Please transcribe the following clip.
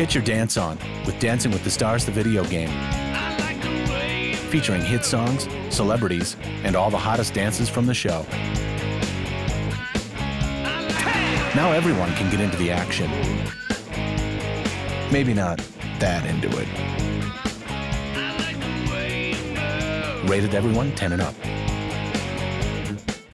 Get your dance on with Dancing with the Stars, the video game. Featuring hit songs, celebrities, and all the hottest dances from the show. Now everyone can get into the action. Maybe not that into it. Rated everyone 10 and up.